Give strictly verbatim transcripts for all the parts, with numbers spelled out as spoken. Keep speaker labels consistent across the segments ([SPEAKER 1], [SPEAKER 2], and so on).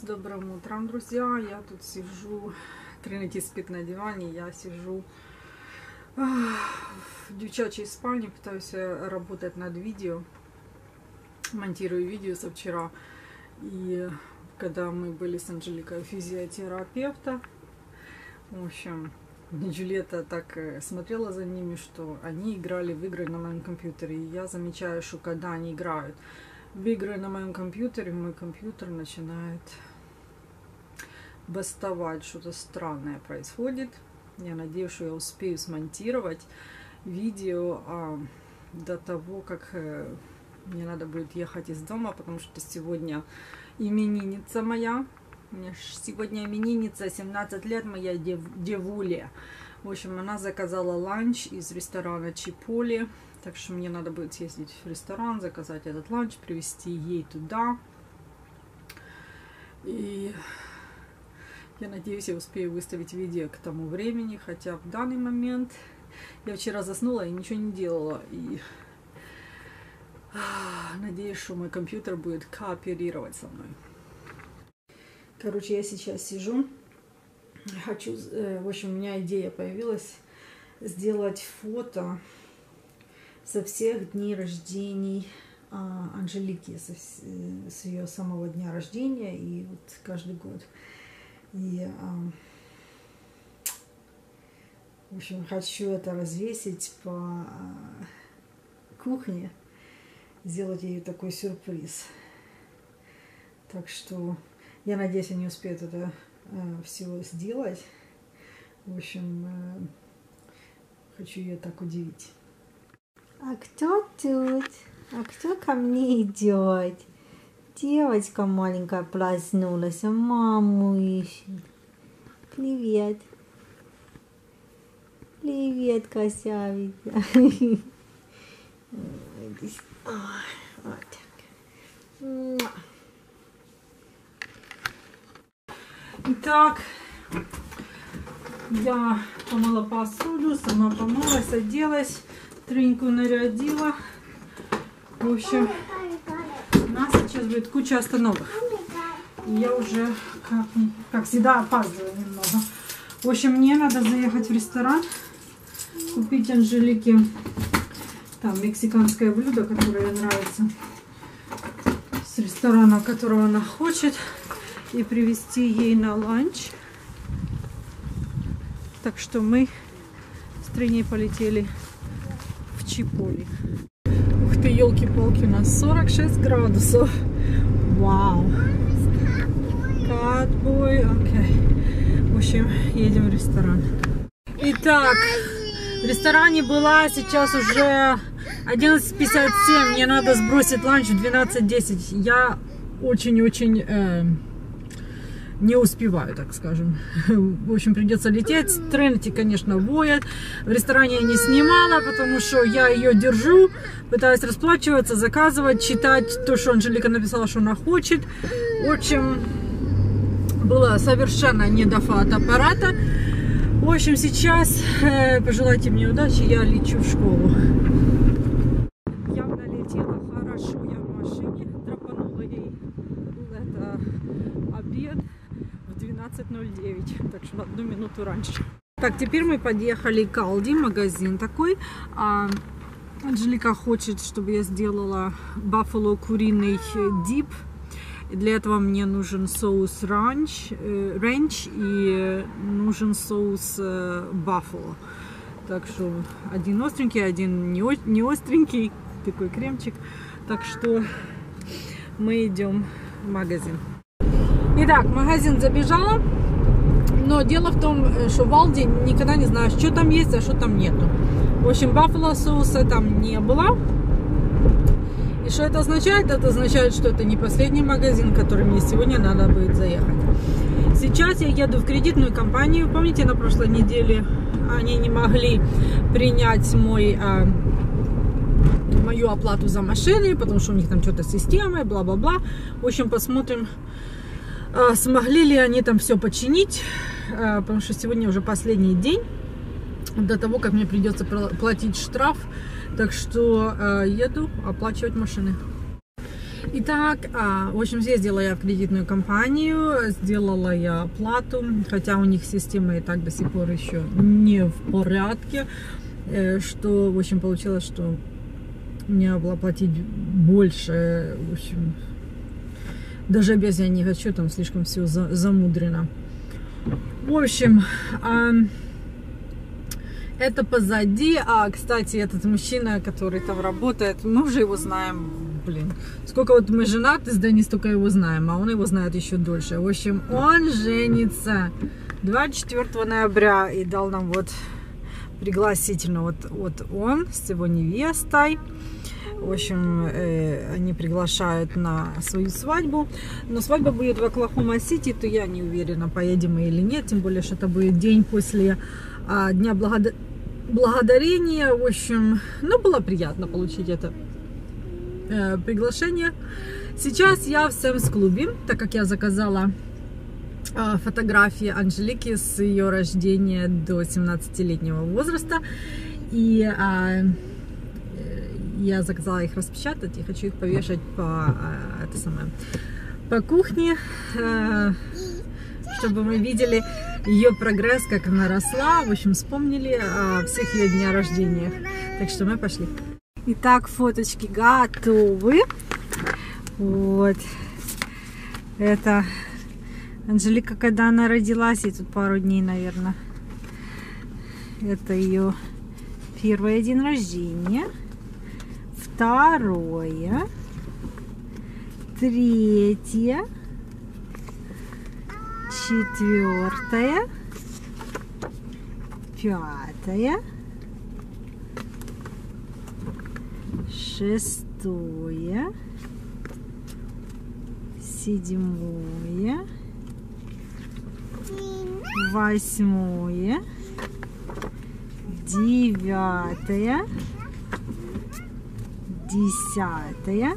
[SPEAKER 1] Добрым утром, друзья. Я тут сижу, Тринити спит на диване, я сижу в девчачьей спальне, пытаюсь работать над видео, монтирую видео со вчера. И когда мы были с Анжеликой у физиотерапевта, в общем, Джульетта так смотрела за ними, что они играли в игры на моем компьютере. И я замечаю, что когда они играют в игры на моем компьютере, мой компьютер начинает бастовать, что-то странное происходит. Я надеюсь, что я успею смонтировать видео а, до того, как э, мне надо будет ехать из дома, потому что сегодня именинница моя. У меня сегодня именинница, семнадцать лет, моя дев, девуля. В общем, она заказала ланч из ресторана Чиполи. Так что мне надо будет съездить в ресторан, заказать этот ланч, привезти ей туда. И я надеюсь, я успею выставить видео к тому времени. Хотя в данный момент я вчера заснула и ничего не делала. И надеюсь, что мой компьютер будет кооперировать со мной. Короче, я сейчас сижу. Хочу, в общем, у меня идея появилась сделать фото со всех дней рождений а, Анжелики, со, с ее самого дня рождения и вот каждый год. И, а, в общем, хочу это развесить по а, кухне, сделать ей такой сюрприз. Так что я надеюсь, они успеют это а, все сделать. В общем, а, хочу ее так удивить.
[SPEAKER 2] А кто тут? А кто ко мне идет? Девочка маленькая проснулась, а маму ищет. Привет. Привет, красавица. Вот так.
[SPEAKER 1] Итак, я помыла посуду, сама помылась, оделась. Триньку нарядила. В общем, у нас сейчас будет куча остановок. Я уже, как, как всегда, опаздываю немного. В общем, мне надо заехать в ресторан, купить Анжелике там мексиканское блюдо, которое ей нравится, с ресторана, которого она хочет, и привезти ей на ланч. Так что мы с Триней полетели Чиполи. Ух ты, елки-палки, у нас сорок шесть градусов. Вау. Катбой, окей. В общем, едем в ресторан. Итак, в ресторане была, сейчас уже одиннадцать пятьдесят семь. Мне надо сбросить ланч в двенадцать десять. Я очень-очень э, не успеваю, так скажем. В общем, придется лететь. Тринити, конечно, воет. В ресторане я не снимала, потому что я ее держу, пытаюсь расплачиваться, заказывать, читать то, что Анжелика написала, что она хочет. В общем, было совершенно не до фотоаппарата. В общем, сейчас э, пожелайте мне удачи, я лечу в школу. Явно летела хорошо я в машине, драпанула ей это обед в двенадцать ноль девять, так что на одну минуту раньше. Так, теперь мы подъехали к Aldi, магазин такой. А, Анжелика хочет, чтобы я сделала баффало куриный дип. И для этого мне нужен соус ранч, э, ренч и нужен соус э, баффало. Так что один остренький, один не, не остренький, такой кремчик. Так что мы идем в магазин. Итак, в магазин забежала, но дело в том, что в Aldi никогда не знаешь, что там есть, а что там нету. В общем, баффало соуса там не было. И что это означает? Это означает, что это не последний магазин, в который мне сегодня надо будет заехать. Сейчас я еду в кредитную компанию. Помните, на прошлой неделе они не могли принять мой... А, мою оплату за машины, потому что у них там что-то с системой, бла-бла-бла. В общем, посмотрим, смогли ли они там все починить, потому что сегодня уже последний день до того, как мне придется платить штраф. Так что еду оплачивать машины. Итак, а, в общем, съездила я в кредитную компанию, сделала я оплату, хотя у них система и так до сих пор еще не в порядке, что, в общем, получилось, что мне надо было платить больше, в общем, даже без я не хочу, там слишком все за, замудрено. В общем, а, это позади. А, кстати, этот мужчина, который там работает, мы уже его знаем, блин, сколько вот мы женаты с Дэнни, столько его знаем, а он его знает еще дольше. В общем, он женится двадцать четвёртого ноября и дал нам вот пригласительно, вот, вот он с его невестой. В общем, э, они приглашают на свою свадьбу. Но свадьба будет в Оклахома-Сити, то я не уверена, поедем мы или нет. Тем более, что это будет день после а, Дня Благода... Благодарения. В общем, ну, было приятно получить это э, приглашение. Сейчас я в Сэмс-клубе, так как я заказала э, фотографии Анжелики с ее рождения до семнадцатилетнего возраста. И... Э, я заказала их распечатать и хочу их повешать по, это самое, по кухне, чтобы мы видели ее прогресс, как она росла. В общем, вспомнили о всех ее днях рождения. Так что мы пошли. Итак, фоточки готовы. Вот. Это Анжелика, когда она родилась, и тут пару дней, наверное. Это ее первый день рождения. Второе, третье, четвертое, пятое, шестое, седьмое, восьмое, девятое, десятое,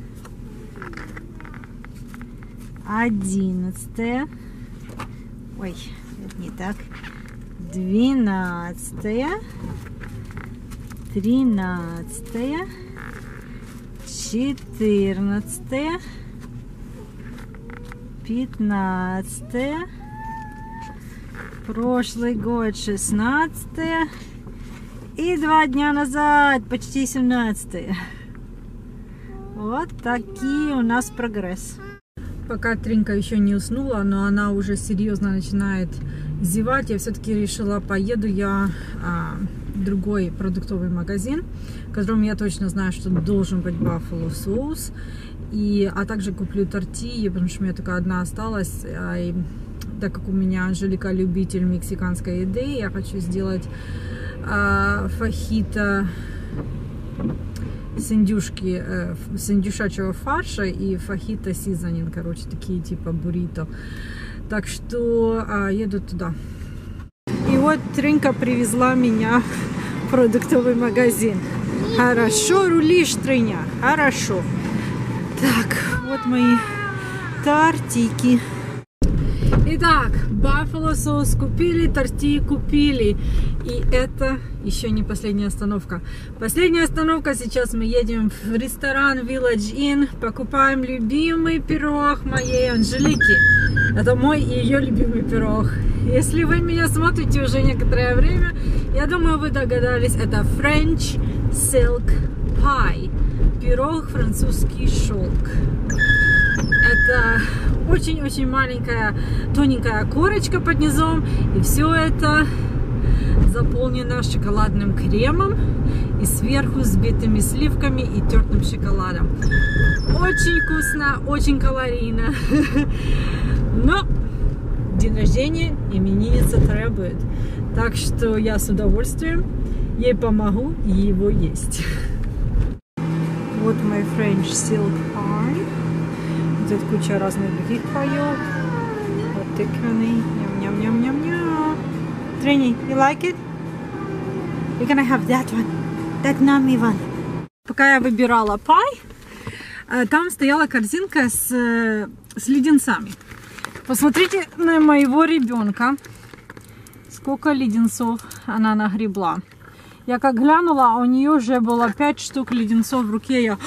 [SPEAKER 1] одиннадцатое, ой, это не так, двенадцатое, тринадцатое, четырнадцатое, пятнадцатое, прошлый год шестнадцатое и два дня назад почти семнадцатое. Вот такие у нас прогресс. Пока Тринка еще не уснула, но она уже серьезно начинает зевать, я все-таки решила, поеду я а, в другой продуктовый магазин, в котором я точно знаю, что должен быть Buffalo соус. И, а также куплю тортильи, потому что у меня только одна осталась. А, и, так как у меня Анжелика любитель мексиканской еды, я хочу сделать а, фахито с индюшки, э, с индюшачьего фарша и фахито сизанин, короче, такие типа буррито. Так что а, еду туда. И вот Тринка привезла меня в продуктовый магазин. Хорошо рулишь, Триня, хорошо. Так, вот мои тортики. Итак, Buffalo соус купили, тортильи купили. И это еще не последняя остановка. Последняя остановка, сейчас мы едем в ресторан Village Inn. Покупаем любимый пирог моей Анжелики. Это мой и ее любимый пирог. Если вы меня смотрите уже некоторое время, я думаю, вы догадались, это French Silk Pie. Пирог французский шелк. Это очень-очень маленькая, тоненькая корочка под низом. И все это заполнено шоколадным кремом и сверху взбитыми сливками и тертым шоколадом. Очень вкусно, очень калорийно. Но день рождения именинница требует. Так что я с удовольствием ей помогу его есть. Вот мой French Silk Pie. Тут куча разных других паёк. Вот тыквенный. Ням-ням-ням-ням-ням. Trini, you like it? You're gonna have that one. That nummy one. Пока я выбирала пай, там стояла корзинка с, с леденцами. Посмотрите на моего ребенка. Сколько леденцов она нагребла. Я как глянула, у нее уже было пять штук леденцов в руке. Я...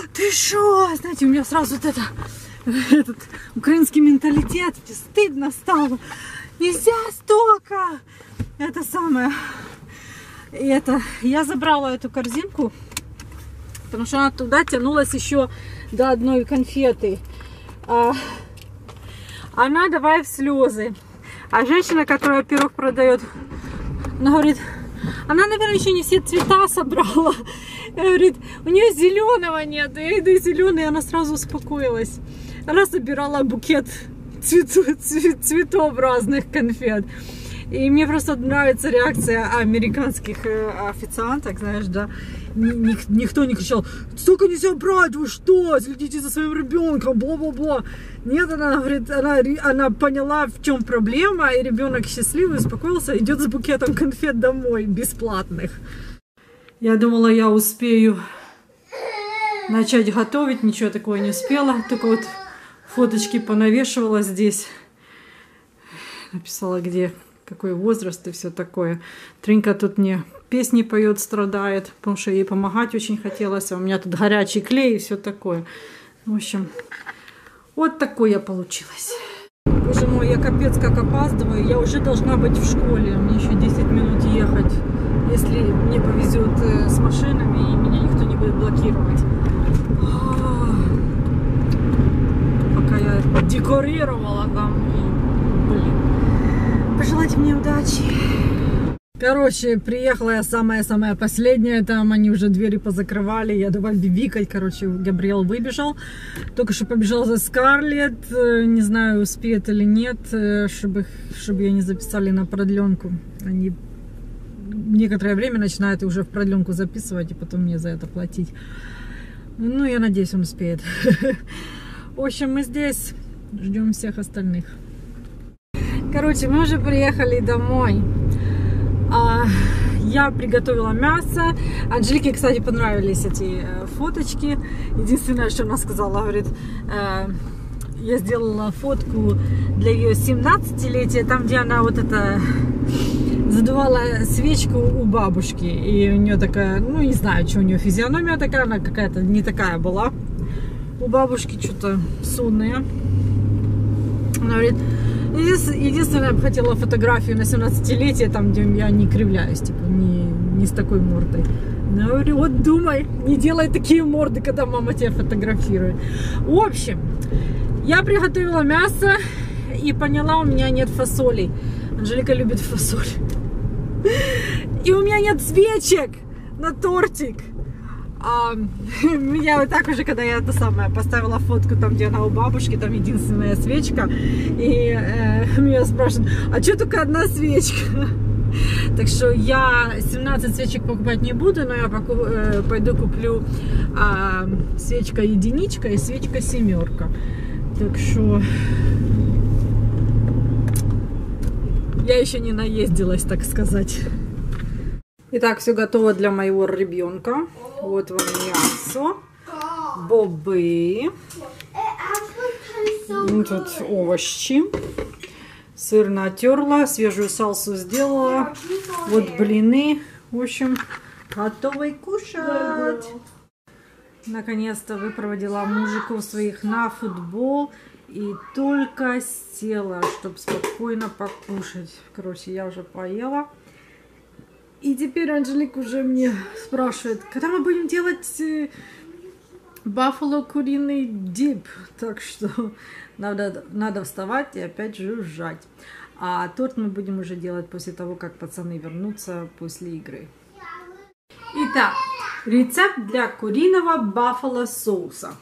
[SPEAKER 1] Ты шо? Знаете, у меня сразу вот это, этот украинский менталитет, стыдно стало. Нельзя столько. Это самое. И это, я забрала эту корзинку, потому что она туда тянулась еще до одной конфеты. А, она давай в слезы. А женщина, которая пирог продает, она говорит, она, наверное, еще не все цвета собрала. Говорит, у нее зеленого нет. Я иду зеленый, и она сразу успокоилась. Она собирала букет цветов, цветов разных конфет. И мне просто нравится реакция американских официанток, знаешь, да. Ник никто не кричал, столько нельзя брать, вы что, следите за своим ребенком, бла-бла-бла. Нет, она говорит, она, она поняла, в чем проблема, и ребенок счастливый, успокоился, идет с букетом конфет домой, бесплатных. Я думала, я успею начать готовить, ничего такого не успела, только вот фоточки понавешивала здесь, написала, где какой возраст и все такое. Тринка тут мне песни поет, страдает, потому что ей помогать очень хотелось, а у меня тут горячий клей и все такое. В общем, вот такой я получилась. Боже мой, я капец как опаздываю, я уже должна быть в школе, мне еще десять минут ехать, если мне повезет с машинами и меня никто не будет блокировать. Пока я декорировала там, блин. Пожелайте мне удачи. Короче, приехала я самая-самая последняя, там они уже двери позакрывали, я давай бибикать, короче, Габриэл выбежал, только что побежал за Скарлетт, не знаю, успеет или нет, чтобы, чтобы ее не записали на продленку. Они некоторое время начинают уже в продленку записывать, и потом мне за это платить. Ну, я надеюсь, он успеет. В общем, мы здесь ждем всех остальных. Короче, мы уже приехали домой. А, я приготовила мясо. Анжелике, кстати, понравились эти э, фоточки. Единственное, что она сказала, говорит, э, я сделала фотку для ее семнадцатилетия, там, где она вот это задувала свечку у бабушки. И у нее такая, ну, не знаю, что у нее физиономия такая, она какая-то не такая была. У бабушки что-то сонная. Она говорит, единственное, я бы хотела фотографию на семнадцатилетие, там, где я не кривляюсь, типа, не, не с такой мордой. Я говорю, вот думай, не делай такие морды, когда мама тебя фотографирует. В общем, я приготовила мясо и поняла, у меня нет фасоли. Анжелика любит фасоль. И у меня нет свечек на тортик. А, меня вот так уже, когда я это самое поставила фотку там, где она у бабушки, там единственная свечка, и э, меня спрашивают, а что только одна свечка? Так что я семнадцать свечек покупать не буду, но я поку, э, пойду куплю э, свечка единичка и свечка семерка. Так что я еще не наездилась, так сказать. Итак, все готово для моего ребенка. Вот вам мясо, бобы, тут овощи, сыр натерла, свежую салсу сделала, вот блины, в общем, готовы кушать. Наконец-то выпроводила мужиков своих на футбол и только села, чтобы спокойно покушать. Короче, я уже поела. И теперь Анжелика уже мне спрашивает, когда мы будем делать баффало куриный дип. Так что надо, надо вставать и опять жужжать. А торт мы будем уже делать после того, как пацаны вернутся после игры. Итак, рецепт для куриного баффало соуса.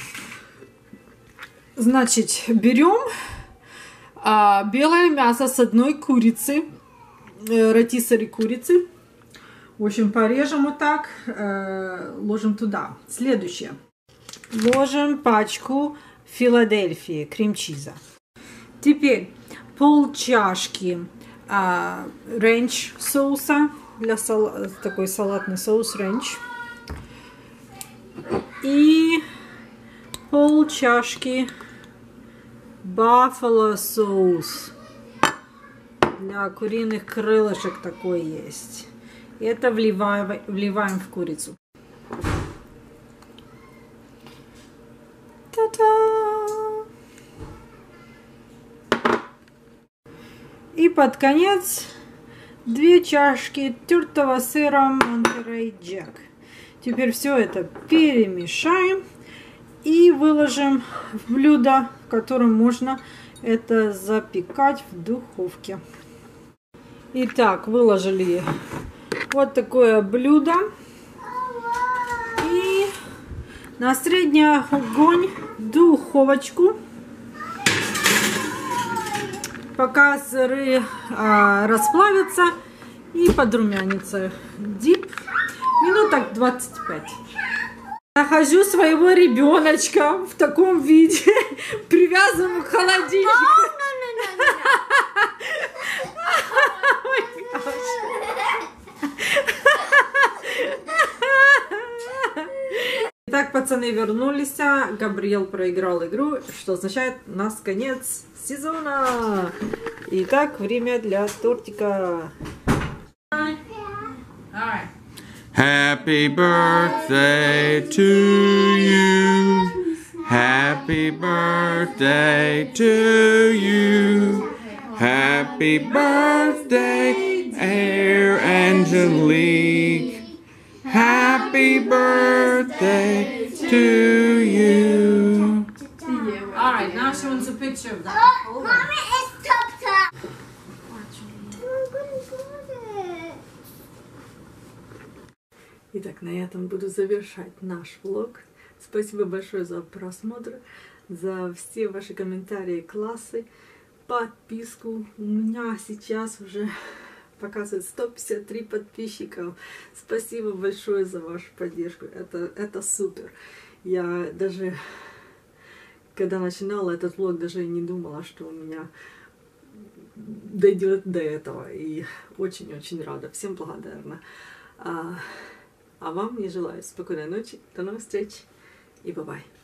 [SPEAKER 1] Значит, берем а, белое мясо с одной курицы. Ротисserie курицы. В общем, порежем вот так, э, ложим туда. Следующее. Ложим пачку Филадельфии, крем-чиза. Теперь пол чашки э, ренч соуса, для сал... такой салатный соус ренч. И пол чашки баффало соус. Для куриных крылышек такой есть. Это вливаем, вливаем в курицу. Та-та! И под конец две чашки тертого сыра Монтерей Джек. Теперь все это перемешаем и выложим в блюдо, в котором можно это запекать в духовке. Итак, выложили вот такое блюдо. И на средний огонь духовочку. Пока сыры а, расплавятся и подрумянятся. Дип. Минуток двадцать пять. Нахожу своего ребеночка в таком виде, привязанном к холодильнику. Итак, пацаны вернулись. Габриэль проиграл игру, что означает у нас конец сезона. Итак, время для тортика.
[SPEAKER 3] Happy birthday to you. Happy birthday to you. Happy birthday, dear Angelique. Happy birthday to you.
[SPEAKER 1] Alright, now she wants a picture of that. Hold on.
[SPEAKER 2] Mommy, it's top top.
[SPEAKER 1] Итак, на этом буду завершать наш влог. Спасибо большое за просмотр, за все ваши комментарии, классы, подписку. У меня сейчас уже показывает сто пятьдесят три подписчиков. Спасибо большое за вашу поддержку. Это, это супер. Я даже, когда начинала этот влог, даже не думала, что у меня дойдет до этого. И очень-очень рада. Всем благодарна. А, а вам я желаю спокойной ночи. До новых встреч. И бай-бай.